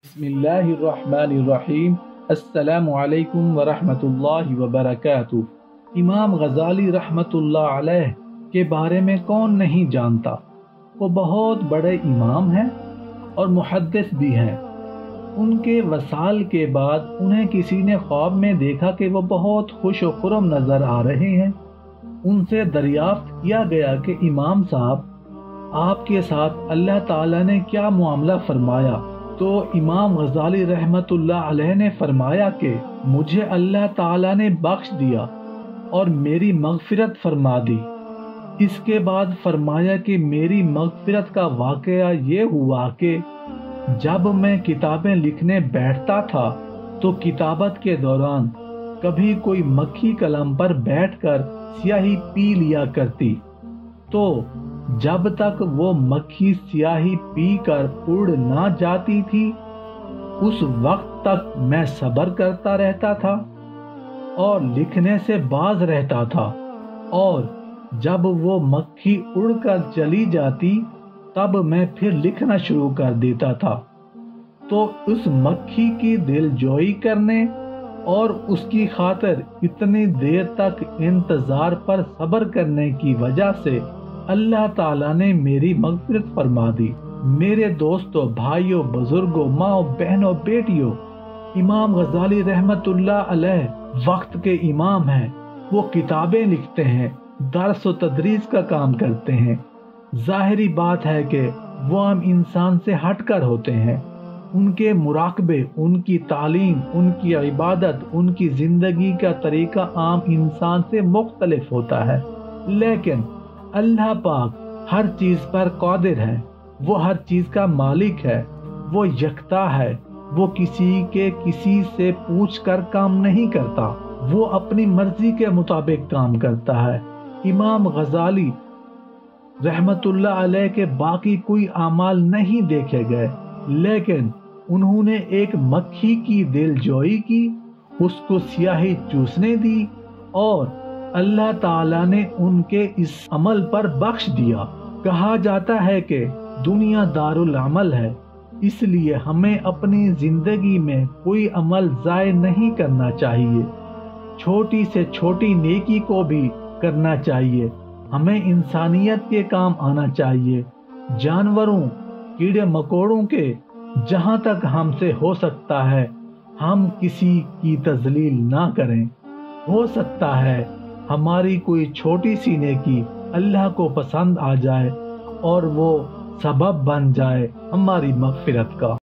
بسم اللہ الرحمن الرحیم۔ السلام علیکم ورحمۃ اللہ وبرکاتہ۔ امام غزالی رحمۃ اللہ علیہ کے بارے میں کون نہیں جانتا؟ وہ بہت بڑے امام ہیں اور محدث بھی ہیں۔ ان کے وصال کے بعد انہیں کسی نے خواب میں دیکھا کہ وہ بہت خوش و خرم نظر آ رہے ہیں۔ ان سے دریافت کیا گیا کہ امام صاحب، آپ کے ساتھ اللہ تعالیٰ نے کیا معاملہ فرمایا؟ تو امام غزالی رحمۃ اللہ علیہ نے فرمایا کہ مجھے اللہ تعالیٰ نے بخش دیا اور میری مغفرت فرما دی۔ اس کے بعد فرمایا کہ میری مغفرت کا واقعہ یہ ہوا کہ جب میں کتابیں لکھنے بیٹھتا تھا تو کتابت کے دوران کبھی کوئی مکھی قلم پر بیٹھ کر سیاہی پی لیا کرتی، تو جب تک وہ مکھی سیاہی پی کر اڑ نہ جاتی تھی اس وقت تک میں صبر کرتا رہتا تھا اور لکھنے سے باز رہتا تھا، اور جب وہ مکھی اڑ کر چلی جاتی تب میں پھر لکھنا شروع کر دیتا تھا۔ تو اس مکھی کی دل جوئی کرنے اور اس کی خاطر اتنی دیر تک انتظار پر صبر کرنے کی وجہ سے اللہ تعالیٰ نے میری مغفرت فرما دی۔ میرے دوستوں، بھائیوں، بزرگوں، ماں، بہنوں، بیٹیوں، امام غزالی رحمت اللہ علیہ وقت کے امام ہیں۔ وہ کتابیں لکھتے ہیں، درس و تدریس کا کام کرتے ہیں۔ ظاہری بات ہے کہ وہ عام انسان سے ہٹ کر ہوتے ہیں۔ ان کے مراقبے، ان کی تعلیم، ان کی عبادت، ان کی زندگی کا طریقہ عام انسان سے مختلف ہوتا ہے، لیکن اللہ پاک ہر چیز پر قادر ہے۔ وہ ہر چیز کا مالک ہے، وہ یکتا ہے، وہ کسی سے پوچھ کر کام نہیں کرتا، وہ اپنی مرضی کے مطابق کام کرتا ہے۔ امام غزالی رحمت اللہ علیہ کے باقی کوئی اعمال نہیں دیکھے گئے، لیکن انہوں نے ایک مکھی کی دل جوئی کی، اس کو سیاہی چوسنے دی اور اللہ تعالیٰ نے ان کے اس عمل پر بخش دیا۔ کہا جاتا ہے کہ دنیا دار العمل ہے، اس لیے ہمیں اپنی زندگی میں کوئی عمل ضائع نہیں کرنا چاہیے۔ چھوٹی سے چھوٹی نیکی کو بھی کرنا چاہیے۔ ہمیں انسانیت کے کام آنا چاہیے، جانوروں، کیڑے مکوڑوں کے جہاں تک ہم سے ہو سکتا ہے ہم کسی کی تذلیل نہ کریں۔ ہو سکتا ہے ہماری کوئی چھوٹی سی نیکی اللہ کو پسند آ جائے اور وہ سبب بن جائے ہماری مغفرت کا۔